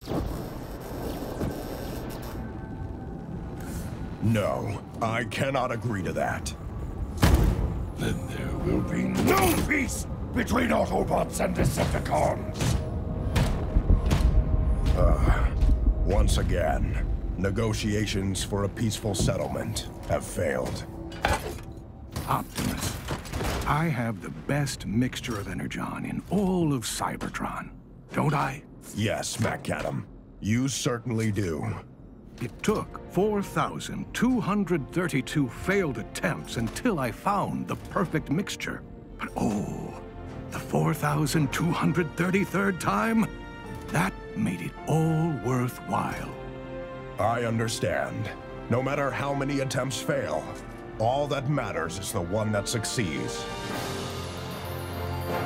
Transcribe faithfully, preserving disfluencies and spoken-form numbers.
No, I cannot agree to that. Then there will be no peace between Autobots and Decepticons! Uh, once again, negotiations for a peaceful settlement have failed. Optimus, I have the best mixture of energon in all of Cybertron, don't I? Yes, Maccadam. You certainly do. It took four thousand two hundred thirty-two failed attempts until I found the perfect mixture. But oh, the four thousand two hundred thirty-third time? That made it all worthwhile. I understand. No matter how many attempts fail, all that matters is the one that succeeds.